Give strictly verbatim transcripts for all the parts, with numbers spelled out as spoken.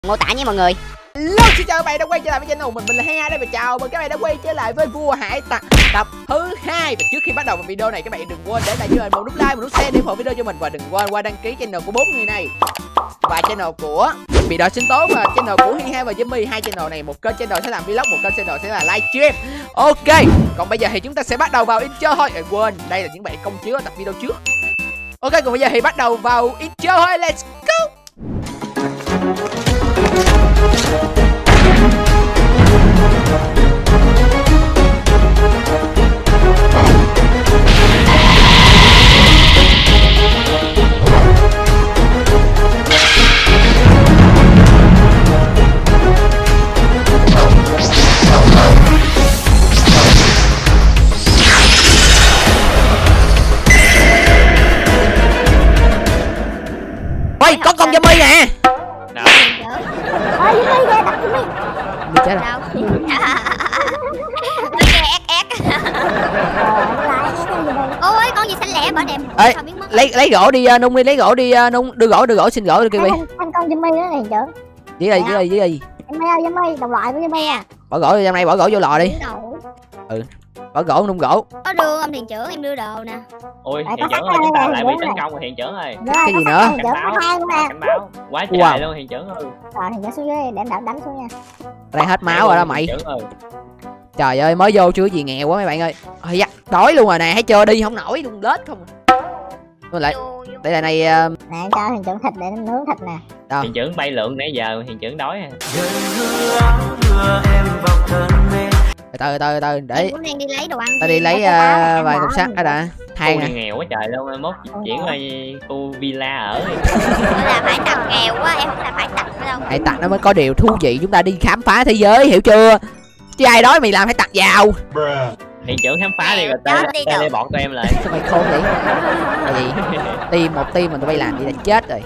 mô tả nhé mọi người. Hello, xin chào các bạn đã quay trở lại với channel mình mình là Hai đây và chào mừng các bạn đã quay trở lại với Vua Hải Tặc tập thứ hai. Và trước khi bắt đầu vào video này, các bạn đừng quên để lại cho mình một nút like, một nút share để ủng hộ video cho mình, và đừng quên qua đăng ký channel của bốn người này và channel của Bị Đòi Sinh Tố và channel của Hiên Hai và Jimmy. Hai channel này, một kênh channel sẽ làm vlog, một kênh channel sẽ là livestream. Ok, còn bây giờ thì chúng ta sẽ bắt đầu vào intro thôi. À, quên, đây là những bạn công chiếu ở tập video trước. Ok, còn bây giờ thì bắt đầu vào intro thôi. Let's go. Ôi, có con zombie nè. Đâu? Ôi, Jimmy kìa, tập Jimmy. Bị chết rồi. Đâu? Nó nghe ép ép. Ôi, con gì xanh lẹ bỏ đẹp. Ê, lấy lấy gỗ đi uh, Nung đi, lấy gỗ đi uh, Nung, đưa gỗ đưa gỗ xin gỗ đi Kiwi. Anh con Jimmy đó này trưởng. Gì đây, gì đây, gì đây? Jimmy ơi, Jimmy, đồng loại của Jimmy à. Bỏ gỗ vô trong đây, bỏ gỗ vô lò đi. Ừ. Bỏ gỗ Nung gỗ. Có đưa ông thiền trưởng, em đưa đồ nè. Ôi, hiền trưởng ơi, chúng ta lại bị tấn công rồi hiền trưởng ơi. Cái gì nữa? Hiền trưởng có hai luôn nè. Cảnh báo, quá trời Wow. luôn hiền trưởng ơi. Rồi, hiền trưởng xuống dưới để em đánh đánh xuống nha. Đây hết máu rồi đó mày. Hiền trưởng ơi. Trời ơi, mới vô chưa gì nghèo quá mấy bạn ơi. Ôi da, đói luôn rồi nè, thấy chưa, đi không nổi luôn, lết không. Rồi lại, đây là này uh... Nè, em cho hiền trưởng thịt để em nướng thịt nè. Đâu? Hiền trưởng bay lượn nãy giờ hiền trưởng đói à. Từ từ từ từ để Em cũng đang đi lấy đồ ăn. ta đi lấy uh, vài cục sắt đó đã. Than Khu này nè. nghèo quá trời luôn, mốt chuyển qua khu villa ở. Nó là phải tặc nghèo quá, em không là phải tặc nữa đâu. Hải tặc nó mới có điều thú vị, chúng ta đi khám phá thế giới, hiểu chưa? Chứ ai đói mày làm hải tặc giàu. Hiền trưởng khám phá đi rồi tê tê bọn tụi em lại. Sao mày khôn vậy? Là gì? Tìm một tim mà tụi bay làm gì là chết rồi.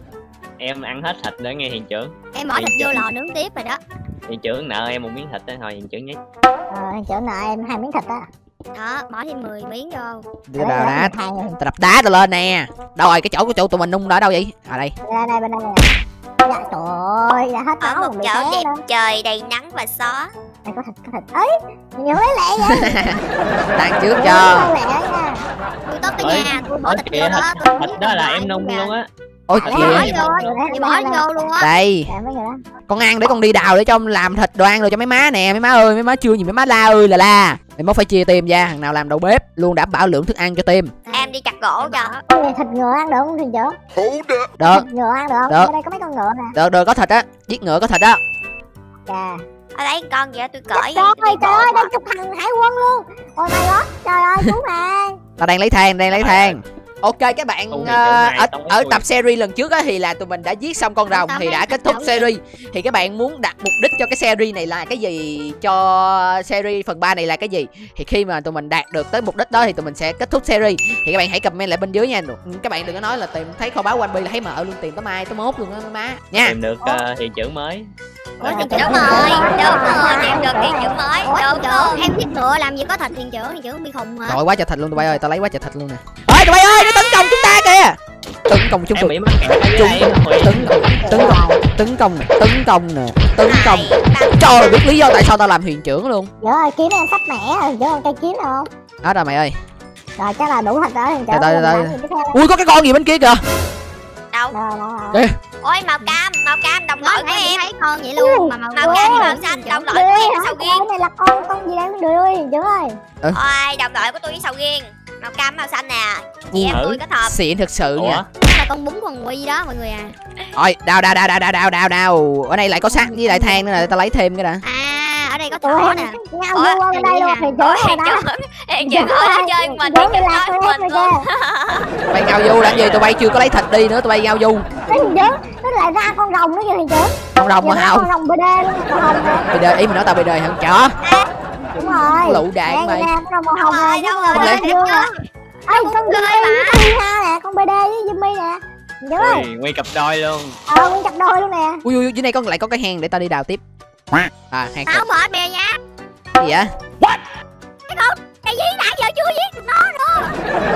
Em ăn hết thịt nữa nghe hiền trưởng. Em bỏ thịt vô lò nướng tiếp rồi đó. Hiền trưởng nợ em một miếng thịt đó thôi hiền trưởng nhé. Ờ, hiền trưởng nợ em hai miếng thịt á. Đó, bỏ thêm mười miếng vô. Đưa đào đá, tao đập đá tao lên nè. Đâu rồi, cái chỗ của chỗ tụi mình Nung ở đâu vậy? À đây. Đây đây bên đây nè. Dạ trời ơi, đã hết Ở máu một rồi bị chỗ té đẹp đó. trời đầy nắng và gió. Đây có thịt, có thịt. Ấy, nhiều lấy lẹ vậy. Đang trước cho. Lấy lẹ nha. Tôi tốt cái nhà, tôi bỏ Ở thịt kìa vô đó. thịt, tôi thịt đó là em nung luôn á. Ôi Lấy kìa. Bỏ lẹ. vô, chị bỏ vô luôn á. Đây. Dạ mấy người đó. Con ăn để con đi đào để cho làm thịt đồ ăn rồi cho mấy má nè. Mấy má ơi, mấy má chưa nhìn mấy má la ơi là la. Mày mới phải chia tim ra, thằng nào làm đầu bếp luôn đảm bảo lượng thức ăn cho tim. Em đi chặt gỗ cho. Cái này thịt ngựa ăn được không hiền trưởng? Được, Thịt ngựa ăn được không? Được. Ở đây có mấy con ngựa nè. được, được, có thịt á. Giết ngựa có thịt á. Chà. Ở đấy con vậy tôi cởi. Trời ơi, trời ơi, đang chụp thằng hải quân luôn. Ôi my god, trời ơi, cứu mạng. Tao đang lấy than, đang lấy than. Ok các bạn, Ôi, uh, trời ơi, ở, tao mới ở vui. tập series lần trước á thì là tụi mình đã giết xong con rồng Tao thì mới đã thích kết thúc động series. Thì các bạn muốn đặt mục đích cho cái series này là cái gì, cho series phần ba này là cái gì, thì khi mà tụi mình đạt được tới mục đích đó thì tụi mình sẽ kết thúc series. Thì các bạn hãy comment lại bên dưới nha. Các bạn đừng có nói là tìm thấy kho báu One Piece là thấy mở luôn, tìm tới mai tới mốt luôn đó má nha. Tìm được uh, hiền trưởng mới. Ủa thiền trưởng ơi, đúng rồi, em được thiền trưởng mới. Đúng rồi, em giết ngựa làm gì có thịt thiền trưởng, thiền trưởng bị khùng hả? Rồi quá trời thịt luôn tụi bay ơi, tao lấy quá trời thịt luôn nè. Ơi tụi bay ơi, nó tấn công chúng ta kìa. Tấn công chúng Em tôi. bị mắc kẹt ở Chúng đây. Hủy. tấn tấn công tấn công nè, tấn công nè, tấn công. Trời ơi, biết lý do tại sao tao làm huyền trưởng luôn. Trời ơi, kiếm em sắp mẻ rồi, hiền trưởng còn cây kiếm nào không? Đó rồi mày ơi. Rồi chắc là đủ thịt rồi hiền trưởng. Từ từ, từ từ. Làm gì tiếp theo? Ui có cái con gì bên kia kìa. Đâu? Rồi, rồi, rồi. Kìa. Ôi màu cam, màu cam đồng đội của em. Thấy con vậy Ừ. luôn mà màu, màu cam với màu xanh đồng đội của em với sầu riêng. Cái này là con con gì đang đuổi ơi hiền trưởng ơi. Ôi đồng đội của tôi với sầu riêng. Màu cam màu xanh nè. Chị em Ừ. tôi kết hợp. Xịn thực sự Ủa? nha. Đó là con bún con quy đó mọi người à. Rồi đào đào đào đào đào đào đào đào. Ở đây lại có sắt với lại than nữa nè, tao lấy thêm cái đã. À ở đây có Tụi thỏ em nè. nhau vô qua bên đây luôn hiền trưởng rồi đó. Em chịu thôi nó chơi mình Hiền trưởng đi đi lạc nói tôi hết mình rồi luôn. kìa. Tụi bay ngao du làm gì, tụi bay chưa có lấy thịt đi nữa, tụi bay ngao du. Cái hiền trưởng nó lại ra con rồng nữa kìa hiền trưởng. Con rồng mà Nhìn ra không. con rồng bê đê luôn, con rồng nè. Bây giờ ý mình nói tao bây giờ thằng chó. Đúng rồi. Lụ đạn Nè, mày. nè, con rồng màu hồng này, đâu đúng rồi, rồi, đẹp dương chưa? nè. Ê, con Ghê Jimmy với mà. con Hiha nè, con bê đê với Jimmy nè. Hiền trưởng ơi. Ui, nguyên cặp đôi luôn. Ờ, nguyên chặt đôi luôn nè. Ui ui dưới này con lại có cái hang để tao đi đào tiếp. À hang Tao mở bè nha. cái gì vậy? Cái gì nãy giờ chưa giết được nó nữa.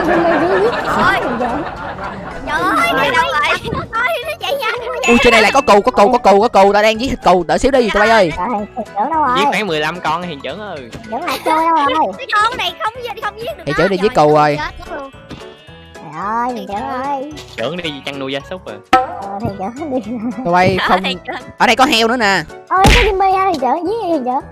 Trời ơi, đi đâu vậy? Ôi, nó chạy nhanh quá vậy. Ui, trên đây lại có cừu, có cừu, có cừu, có cừu. Tao đang giết thịt cừu, đợi xíu đi tụi bay ơi. Rồi thuyền trưởng đâu rồi? Giết khoảng mười lăm con hiền trưởng ơi. Trưởng lại chơi đâu rồi? Cái con này không không giết được. Hiền trưởng đi giết cừu rồi. Trời ơi, thuyền trưởng ơi. Trưởng đi chăn nuôi gia súc rồi. Ờ, thuyền trưởng đi. Tụi bay không. Ở đây có heo nữa nè. Ôi, có Jimmy ha, thuyền trưởng, giết thuyền trưởng.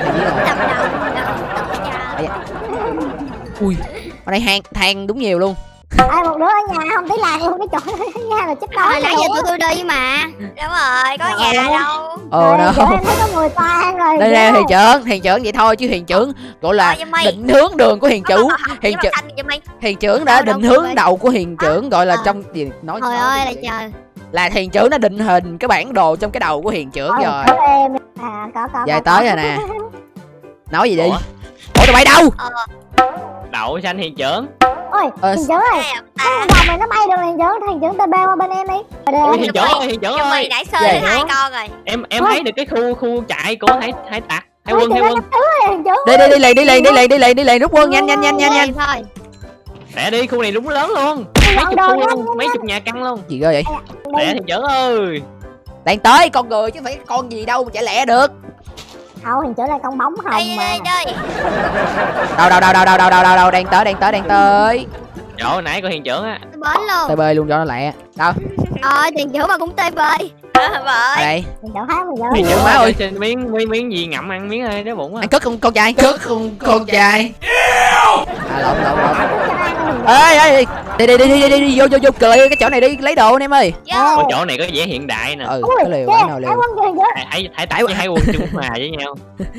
Ui, ở đây hang than đúng nhiều luôn. Ai một đứa ở nhà không tí làng luôn, cái chỗ nhà là chết đói. Nãy giờ tụi tôi đi mà. Đúng rồi, có nhà đâu. Ờ đâu. Em thấy có mùi toan rồi. Đây nè, hiền trưởng, hiền trưởng vậy thôi chứ hiền trưởng gọi là định hướng đường của hiền chủ. Hiền trưởng, hiền trưởng đã định hướng đầu của hiền trưởng gọi là trong gì nói. Trời ơi là trời. Là hiền trưởng đã định hình cái bản đồ trong cái đầu của hiền trưởng rồi. À, có có. Về tới rồi nè. Nói gì đi? Ủa tụi bay đâu? Đậu xanh hiền trưởng. Ôi, thuyền trưởng ơi, cái vòng này nó bay được thuyền trưởng, thuyền trưởng tê bê qua bên em đi. Ôi, hiền trưởng ơi, hiền trưởng Nhưng ơi. mày nãy sơi được hai con rồi. Em em thấy được cái khu khu chạy của hải hải tặc, hải quân, hải quân. Đi đi đi liền đi liền đi liền đi liền đi liền rút quân nhanh nhanh nhanh nhanh nhanh. Thôi. Lẹ đi, khu này đúng lớn luôn. Mấy chục khu luôn, mấy chục nhà căn luôn. Gì cơ vậy? Lẹ hiền trưởng ơi. Đang tới con người chứ phải con gì đâu mà chạy lẹ được. Không, thuyền trưởng là con bóng hồng Đây mà. đây đây. Đâu đâu đâu đâu đâu đâu đâu đâu đâu đang tới đang tới đang tới. Chỗ nãy của hiền trưởng á. Tôi bến luôn. tê bê luôn cho nó lẹ. Đâu? Ờ, tiền trưởng mà cũng tê bê. Ờ, Ở đây. Thuyền trưởng thấy mình Hiền nhớ. trưởng má ơi. xin miếng miếng miếng gì ngậm ăn miếng ơi, đói bụng á. Ăn cất con con trai. Cất con con trai. À lộn lộn lộn. Ê ê đi đi đi đi đi đi vô vô vô cười cái chỗ này đi lấy đồ anh em ơi. Ở chỗ này có vẻ hiện đại nè. Ừ, cái liều cái nào liều. Hãy hãy tải với hai quân chung hòa với nhau.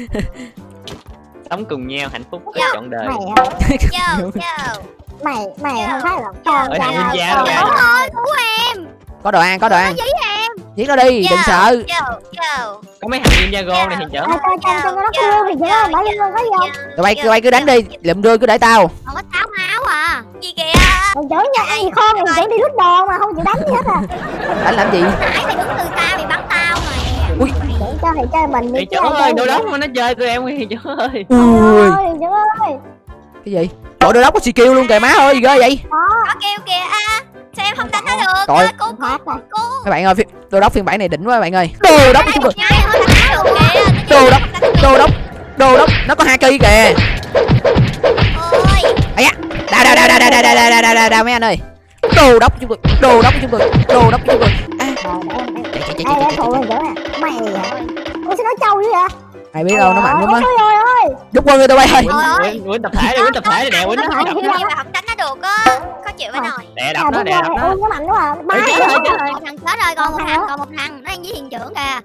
Sống cùng nhau hạnh phúc Dạ. trọn đời. Mày Yo, yo. mày mày không phải là con. Ở thằng Minh Gia Trời đâu kìa. ơi, cứu em. Có đồ ăn có đồ ăn. Giết em. Giết nó đi đừng sợ. Yo, yo. Có mấy thằng Ninjago này hiền trưởng. Cho cho cho nó kêu thuyền trưởng ơi, bỏ liên quân có gì không? Tụi bay tụi bay cứ đánh đi lượm đưa cứ để tao. Không có táo máu à. Gì kìa. Thuyền trưởng nha, ăn gì khôn, thuyền trưởng đi lút đồ mà không chịu đánh gì hết à. Đánh làm gì? Nãy mày đứng từ xa mày bắn tao mà. Ui. Thuyền cho thầy chơi mình đi. Hiền trưởng ơi, đồ đóng mà nó chơi tụi em hiền trưởng ơi. Ui. Thuyền trưởng ơi. Cái gì? Trời đồ đốc có skill luôn kìa má ơi gì ghê vậy? Có kêu kìa. À, sao em không đánh nó được? Trời. Cô cô cô. Các bạn ơi, phi- đồ đốc phiên bản này đỉnh quá các bạn ơi. Đồ đốc chung rồi. Nhái hơn đánh được kìa. Đồ đốc, đồ đốc, đồ đốc, nó có haki kìa. Ôi. Ây da. Đào đào đào đào đào đào đào đào đào đào đào mấy anh ơi. Đồ đốc chung rồi, đồ đốc chung rồi, đồ đốc chung rồi. À. Chạy chạy chạy Ê, chạy ê, phụ thuyền trưởng nè. Mày à? Ủa sao nó trâu dữ vậy? ai biết đâu nó mạnh lắm á. Ôi trời ơi. Rút quân rồi tụi bay ơi. Quýnh quýnh tập thể đi, quýnh tập thể đi, đè quýnh nó. Nhưng mà không đánh nó được á. Khó chịu quá rồi. Đè đập nó, đè đập nó. Ôi nó mạnh quá à. Ba Ê, chết rồi. rồi, chết rồi. Thằng chết rồi, còn một thằng, còn một thằng. Nó đang với thiền trưởng kìa.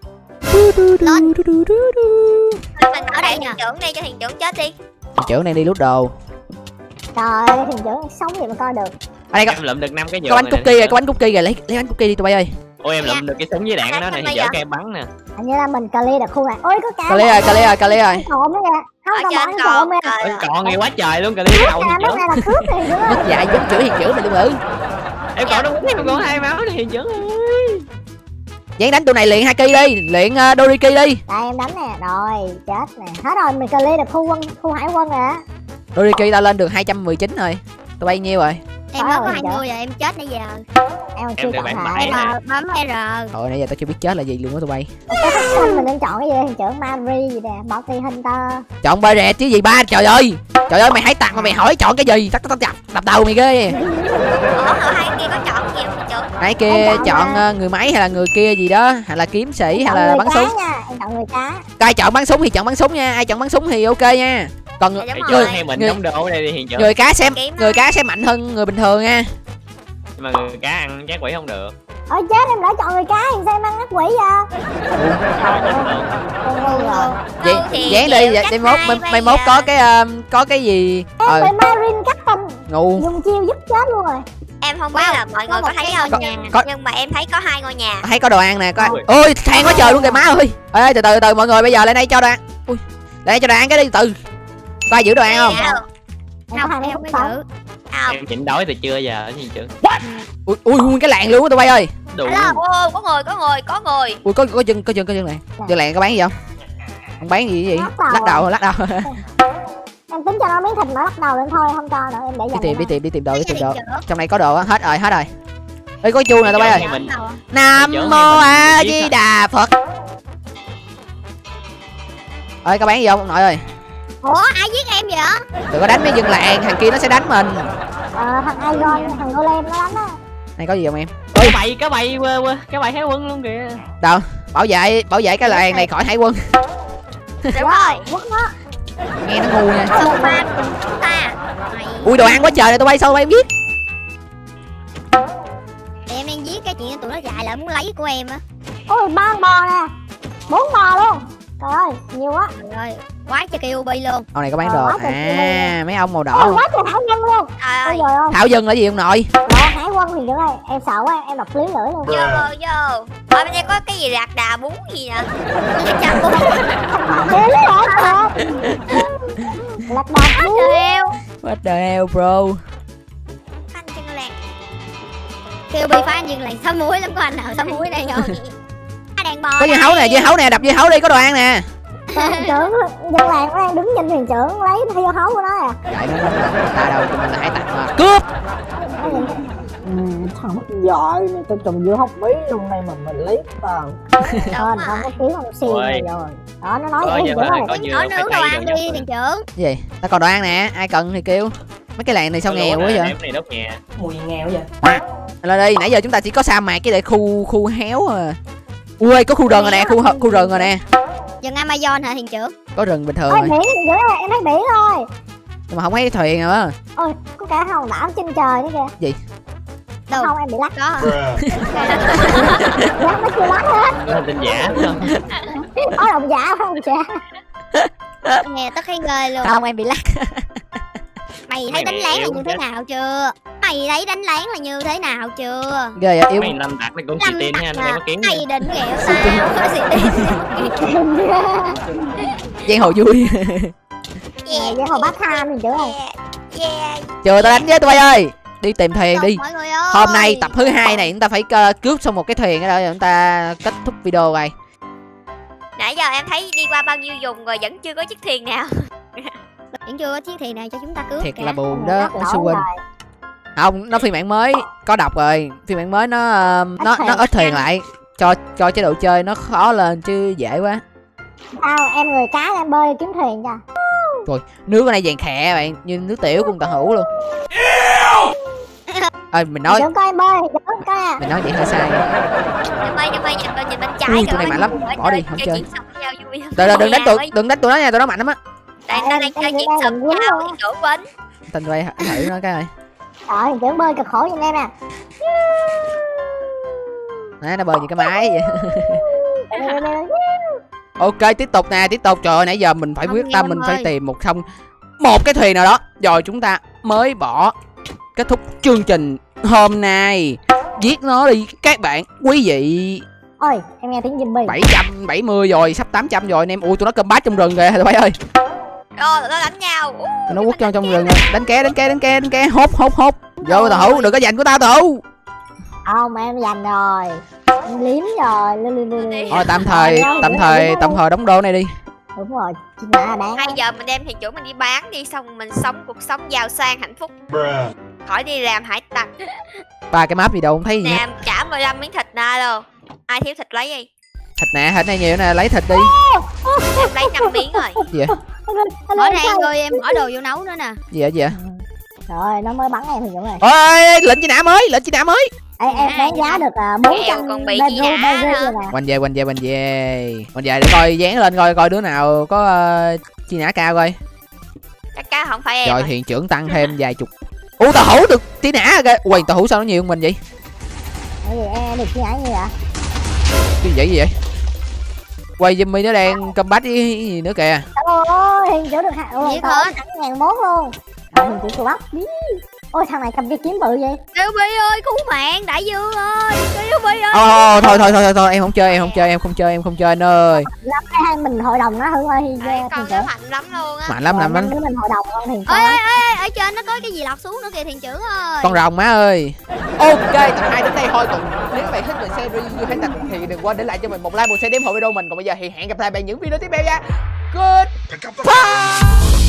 Mình ở đây thiền trưởng đi cho thiền trưởng chết đi. Trưởng đang đi lút đồ. Trời ơi, thuyền trưởng sống gì mà coi được. Ở đây có Em lượm được năm cái có giường bánh này cookie nè. rồi, có bánh cookie rồi, lấy lấy bánh cookie đi tụi bay ơi. Ôi em lượm được cái súng với đạn của nó này, hiền trưởng cây bắn nè. Hình như là mình clear được khu này. Ôi có cá. Cali ơi, Cali ơi, Cali ơi. Trộm nữa kìa. Không Ở còn trên bọn còn. trộm kìa. Ôi còn nghe quá trời luôn, cà đi đầu hiền Lúc trưởng. này là cướp thuyền trưởng ơi. Mất dạy giống chửi hiền trưởng này luôn ử. Em còn đâu em còn hai máu này hiền trưởng ơi. Dán đánh tụi này luyện haki đi, luyện uh, Doriki đi. Đây em đánh nè. Rồi, chết nè. Hết rồi, mình clear được khu quân, khu hải quân rồi á. Doriki tao lên được hai trăm mười chín rồi. Tụi bay nhiêu rồi? Em mới có hai mươi rồi, em chết nãy giờ. Em chưa Em được chọn bạn hại. bảy nè. Bấm R. Thôi nãy giờ tao chưa biết chết là gì luôn á tụi bay. Cái phát sinh mình nên chọn cái gì thuyền trưởng Mari gì nè, Bounty Hunter. Chọn ba rẹt chứ gì ba, trời ơi. Trời ơi mày hãy tặng mà mày hỏi chọn cái gì? Tao tao chặt đập đầu mày ghê. Ủa, ở hai kia có chọn gì không thiền trưởng? Nãy kia chọn uh, người máy hay là người kia gì đó, hay là kiếm sĩ hay Chọn là người bắn cá súng. nha, em chọn người cá. Ai chọn bắn súng thì chọn bắn súng nha, ai chọn bắn súng thì ok nha. Còn Dạ, người, đúng Hiền rồi. trưởng hay mình người- đóng đồ đây đi hiền trưởng. người cá xem Kiếm đó. người cá sẽ mạnh hơn người bình thường nha. Nhưng mà người cá ăn chắc quỷ không được. Ôi chết, em đã chọn người cá thì sao em ăn ác quỷ vậy? Trời chắc luôn. Con ngu rồi. Vậy Ừ, thì dán kiểu đi, chắc mai mốt hai mai, bây mai mốt giờ. có cái um, có cái gì Em ờ bị Marine Captain ngu. dùng chiêu giúp chết luôn rồi. Em không biết là mọi người có có một thấy cái không có- nha. có- Nhưng mà em thấy có hai ngôi nhà. Thấy có đồ ăn nè, có Ui. ôi than quá trời luôn kìa má ơi. Ê từ từ từ mọi người bây giờ lên đây cho đồ ăn. Ui lên đây cho đồ ăn cái đi từ. Có ai giữ đồ ăn không? Dạ. Em có hai Không, mấy em phút mới sống. giữ. Không. Em chỉnh đói từ trưa giờ hiền trưởng. Ui ui nguyên cái làng luôn á tụi bay ơi. Đủ. Alo, ô, có người, có người, có người. Ui có có chân có chân có chân này. Chân làng có bán gì không? Không bán gì gì? Lắc đầu. Lắc đầu lắc đầu. Em em tính cho nó miếng thịt mà bắt đầu lên thôi, không cho nữa em để Đi dành. tìm đi tìm đi tìm đồ đi tìm đồ. Thuyền trưởng. Trong này có đồ á, hết rồi hết rồi. Ê có chuông nè tụi bay ơi. Mình- Nam Thuyền trưởng mô thì mình A biết Di à. Đà Phật. Ơi có bán gì không ông nội ơi? Ủa ai giết em vậy? Đừng có đánh mấy dân làng, thằng kia nó sẽ đánh mình. Ờ thằng Iron, thằng Golem nó đánh á. Này có gì không em? Cá bầy, cá bầy, quê quê, cá bầy Hải Quân luôn kìa. Đâu? Bảo vệ, bảo vệ cái làng này khỏi hải quân. Đúng rồi. Quất nó. Nghe nó ngu nha. Không ba chúng ta. Mày. Ui đồ ăn quá trời này tụi bay sao tụi bay biết? Thì em đang giết cái chuyện tụi nó dại lại muốn lấy của em á. Ôi ba con bò nè. Bốn bò luôn. Trời ơi, nhiều quá. Trời ơi, quá cho kêu bi luôn. Ông này có bán Ờ, đồ. quá trời À mấy ông màu Ôi đỏ. quá trời thảo nhân luôn. Trời Ôi ơi. trời ơi. Thảo dân là gì ông nội? Đồ hải quân thì dưỡng ơi, em sợ quá, em đọc lý lưỡi luôn. Vô vô vô. Ở bên đây có cái gì lạc đà bún gì nè. Cái chả bún. Thế lý hả trời. Lạc đà bún. Trời eo. What the hell bro? Anh chân làng. Kêu bị phá anh dừng làng sáu muối lắm, có anh nào sáu muối đây không? À, đàn bò. Có dưa hấu nè, dưa hấu nè, đập dưa hấu đi, có đồ ăn nè. Thuyền trưởng dân làng nó đang đứng nhìn thuyền trưởng lấy theo hấu của nó à. Đại nó là ta đâu tụi mình là hải tặc mà. Cướp. Ừ, thằng mất giỏi này, tao trồng dưa hấu bí luôn này mà mình lấy tao. Thôi không có kiếm không xì Ôi. rồi. Đó nó nói Có vậy giờ thuyền mà trưởng có ơi. nhiều Ở phải nướng đồ cây ăn đồ đi thuyền trưởng. Cái gì? Ta còn đồ ăn nè, ai cần thì kêu. Mấy cái làng này sao nghèo quá vậy? Này đốt nhà. Mùi nghèo vậy. Lên đi, nãy giờ chúng ta chỉ có sa mạc cái để khu khu héo à. Ui có khu rừng rồi nè, khu khu rừng rồi nè. Dừng Amazon hả thuyền trưởng? Có rừng bình thường Ôi rồi. biển thuyền trưởng ơi, em thấy biển rồi. Nhưng mà không thấy thuyền nữa. Ôi có cả hòn đảo trên trời nữa kìa. Gì? Đâu? Không em bị lắc. Có hả? Lắc nó chưa lắc hết. Có tin giả. Có đồng giả không chả. Nghe tất thấy ghê luôn. Không em bị lắc. Mày thấy đánh lén là như thế nào chưa? Mày thấy đánh lén là như thế nào chưa? Ghê vậy, yếu. Mấy lâm tặc nó cũng xì tin nha, nó đem có kiến. Mày định ghẹo tao. Thôi xì tin. Giang hồ vui. Yeah, vậy hồi bắt tham thuyền trưởng ơi. Yeah. Chờ tao đánh với tụi bay ơi. Đi tìm thuyền đi. Mọi người ơi. Hôm nay tập thứ hai này chúng ta phải uh, cướp xong một cái thuyền đó rồi chúng ta kết thúc video này. Nãy giờ em thấy đi qua bao nhiêu vùng rồi vẫn chưa có chiếc thuyền nào. Vẫn chưa có chiếc thuyền nào cho chúng ta cướp Thiệt cả. là buồn đó, Lắc anh lỗi Su Huynh. rồi. Không, nó phiên bản mới có đọc rồi. Phiên bản mới nó uh, nó nó ít thuyền lại. Cho cho chế độ chơi nó khó lên chứ dễ quá. Sao em người cá em bơi kiếm thuyền cho. Rồi, nước ở đây vàng khè bạn, như nước tiểu của con tàu hữu luôn. Ơi mình nói, Thuyền trưởng coi em bơi, thuyền trưởng coi nè. mình nói vậy hơi sai. Nhìn bên, nhìn bên, nhìn bên, nhìn bên trái. Ui, kìa, tụi này mạnh lắm, ở bỏ đi, trên không cái chơi. chuyện xong với nhau vui. Đừng đừng, đừng đánh tụi, Ôi, đừng đánh tụi nó nha, tụi nó mạnh lắm á. Tại ta đang chơi chuyện xong với nhau thì đổ quên. Tình quay thử nó cái này. Trời thuyền trưởng bơi cực khổ giùm em nè. Nãy nó bơi như cái máy vậy. Đây, đây, đây, đây. Ok tiếp tục nè, tiếp tục. Trời ơi, nãy giờ mình phải Không quyết nghe tâm anh mình ơi. phải tìm một xong một cái thuyền nào đó rồi chúng ta mới bỏ kết thúc chương trình hôm nay. Giết nó đi các bạn quý vị. Ôi em nghe tiếng zombie. Bảy trăm bảy mươi rồi, sắp tám trăm rồi anh em. Ui tụi nó combat trong rừng kìa tụi bay ơi. Rồi tụi nó đánh nhau. Ú, Tụi nó quất trong trong rừng rồi. Đánh ke đánh ke đánh ke đánh ke hốt hốt hốt. Vô tàu hữu, đừng có giành của tao tàu hữu. Không em giành rồi. Em liếm rồi. Lưu, lưu, lưu, lưu. Thôi tạm thời tạm thời tạm thời đóng đô này đi. Đúng rồi. Chị mã đáng. Hay giờ mình đem thuyền trưởng mình đi bán đi, xong mình sống cuộc sống giàu sang hạnh phúc. Khỏi đi làm hải tặc. Ba cái map gì đâu không thấy gì hết. Làm trả mười lăm miếng thịt nè luôn. Ai thiếu thịt lấy đi. Thịt nè, thịt này nhiều nè, lấy thịt đi. Em lấy năm miếng rồi. Gì vậy? Ở đây ơi em bỏ đồ vô nấu nữa nè. Gì vậy gì vậy? Rồi nó mới bắn em thuyền trưởng rồi. Ôi lệnh chi nã mới, lệnh chi nã mới. Ê, em bán giá được bốn Kẹo trăm còn bị bê gì rô đã bê rô hả? rồi nè. Quanh về quanh về quanh về quanh về để coi dán lên coi coi đứa nào có uh, chi nã cao coi. Chắc cá không phải em. Rồi Rồi. hiện trưởng tăng thêm vài chục. Ủa tàu hữu được chi nã kìa. Ui tàu hữu sao nó nhiều hơn mình vậy? Cái gì em được chi nhã như vậy? Cái gì vậy gì vậy? Quay Jimmy nó đang combat với cái gì nữa kìa. Ôi thuyền trưởng được hạng Gì tao hả? sẵn ngàn mốt luôn. Rồi thuyền trưởng cô bắp. Ôi thằng này cầm cái kiếm bự vậy. Kêu Bi ơi, cứu mạng, đại dương ơi, kêu Bi ơi. Ồ thôi thôi thôi thôi thôi em không chơi em không chơi em không chơi em không chơi anh ơi. Lắm hai mình hội đồng nó hưởng ơi Đấy, thuyền con nó trưởng. mạnh lắm luôn á. Mạnh lắm mạnh lắm. Đứa mình hội đồng con thuyền Ơi trưởng. ơi ơi, ở trên nó có cái gì lọt xuống nữa kìa thuyền trưởng ơi. Con rồng má ơi. Ok tập hai đến đây thôi, còn nếu các bạn thích về series như hải tặc thì đừng quên để lại cho mình một like, một share, đếm hộ video mình. Còn bây giờ thì hẹn gặp lại bạn những video tiếp theo nha. Goodbye.